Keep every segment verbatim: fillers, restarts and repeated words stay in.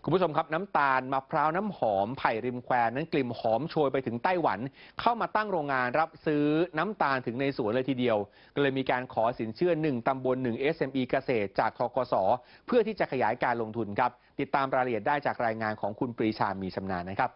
คุณผู้ชมครับน้ำตาลมะพร้าวน้ำหอมไผ่ริมแควนั้นกลิ่นหอมโชยไปถึงไต้หวันเข้ามาตั้งโรงงานรับซื้อน้ำตาลถึงในสวนเลยทีเดียวก็เลยมีการขอสินเชื่อหนึ่งตำบลหนึ่ง เอส เอ็ม อี เกษตรจากธกส.เพื่อที่จะขยายการลงทุนครับติดตามรายละเอียดได้จากรายงานของคุณปรีชามีชำนาญนะครับ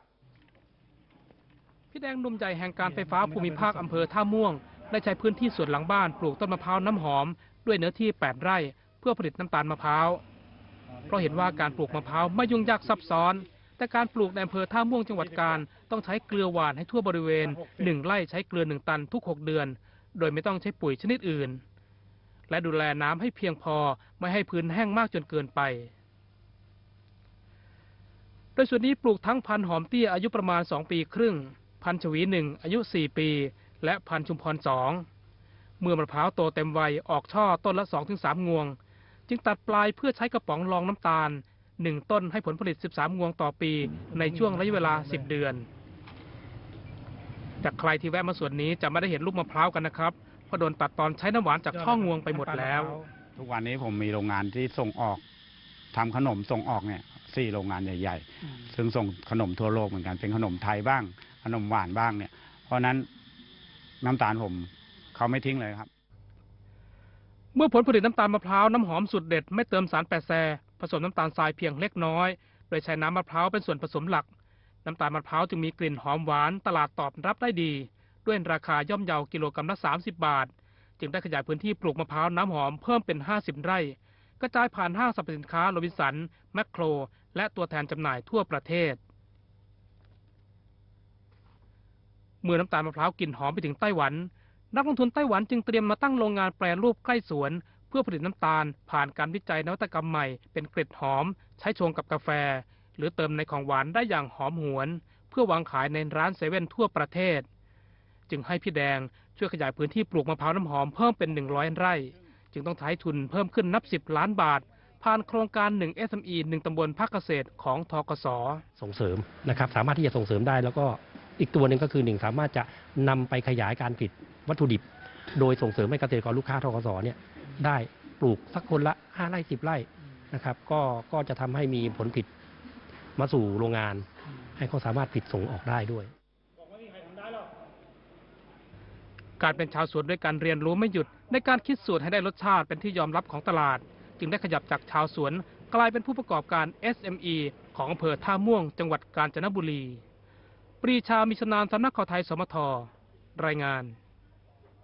พี่แดงหนุ่มใหญ่แห่งการไฟฟ้าภูมิภาคอำเภอท่าม่วงได้ใช้พื้นที่สวนหลังบ้านปลูกต้นมะพร้าวน้ำหอมด้วยเนื้อที่แปดไร่เพื่อผลิตน้ำตาลมะพร้าวเพราะเห็นว่าการปลูกมะพร้าวไม่ยุ่งยากซับซ้อนแต่การปลูกในอำเภอท่าม่วงจังหวัดกาญต้องใช้เกลือหวานให้ทั่วบริเวณหนึ่งไร่ใช้เกลือหนึ่งตันทุกหกเดือนโดยไม่ต้องใช้ปุ๋ยชนิดอื่นและดูแลน้ำให้เพียงพอไม่ให้พื้นแห้งมากจนเกินไปโดยส่วนนี้ปลูกทั้งพันธุ์หอมเตี้ยอายุประมาณสองปีครึ่งพันธุ์ชวีหนึ่งอายุสี่ปีและพันธุ์ชุมพรสองเมื่อมะพร้าวโตเต็มวัยออกช่อต้นละ สองถึงสาม งวงจึงตัดปลายเพื่อใช้กระป๋องรองน้ำตาลหนึ่งต้นให้ผลผลิตสิบสามงวงต่อปีในช่วงระยะเวลาสิบเดือนจากใครที่แวะมาสวนนี้จะไม่ได้เห็นลูกมะพร้าวกันนะครับเพราะโดนตัดตอนใช้น้ำหวานจากช่องวงไปหมดแล้วทุกวันนี้ผมมีโรงงานที่ส่งออกทำขนมส่งออกเนี่ยสี่โรงงานใหญ่ๆซึ่งส่งขนมทั่วโลกเหมือนกันเป็นขนมไทยบ้างขนมหวานบ้างเนี่ยเพราะนั้นน้ำตาลผมเขาไม่ทิ้งเลยครับเมื่อผลผลิตน้ำตาลมะพร้าวน้ำหอมสุดเด็ดไม่เติมสารแปดแซผสมน้ำตาลทรายเพียงเล็กน้อยโดยใช้น้ำมะพร้าวเป็นส่วนผสมหลักน้ำตาลมะพร้าวจึงมีกลิ่นหอมหวานตลาดตอบรับได้ดีด้วยราคาย่อมเยากิโลกรัมละสามสิบบาทจึงได้ขยายพื้นที่ปลูกมะพร้าวน้ำหอมเพิ่มเป็นห้าสิบไร่กระจายผ่านห้างสรรพสินค้าโรบินสันแมคโครและตัวแทนจำหน่ายทั่วประเทศเมื่อน้ำตาลมะพร้าวกลิ่นหอมไปถึงไต้หวันนักลงทุนไต้หวันจึงเตรียมมาตั้งโรงงานแปรรูปใกล้สวนเพื่อผลิตน้ำตาลผ่านการวิจัยนวัตกรรมใหม่เป็นเกล็ดหอมใช้ชงกับกาแฟหรือเติมในของหวานได้อย่างหอมหวนเพื่อวางขายในร้านเซเว่นทั่วประเทศจึงให้พี่แดงช่วยขยายพื้นที่ปลูกมะพร้าวน้ำหอมเพิ่มเป็นหนึ่งร้อยไร่จึงต้องใช้ทุนเพิ่มขึ้นนับสิบล้านบาทผ่านโครงการหนึ่ง เอส เอ็ม อี หนึ่งตำบลภาคเกษตรของธกส. ส่งเสริมนะครับสามารถที่จะส่งเสริมได้แล้วก็อีกตัวหนึ่งก็คือหนึ่งสามารถจะนำไปขยายการผลิตวัตถุดิบโดยส่งเสริมให้เกษตรกรลูกค้าธกส.เนี่ยได้ปลูกสักคนละห้าไร่สิบไร่นะครับก็ก็จะทำให้มีผลผลิตมาสู่โรงงานให้เขาสามารถผลิตส่งออกได้ด้วยการเป็นชาวสวนด้วยการเรียนรู้ไม่หยุดในการคิดสูตรให้ได้รสชาติเป็นที่ยอมรับของตลาดจึงได้ขยับจากชาวสวนกลายเป็นผู้ประกอบการ เอส เอ็ม อี ของอำเภอท่าม่วงจังหวัดกาญจนบุรีปรีชามิชนานสำนักข่าวไทยสมทรายงาน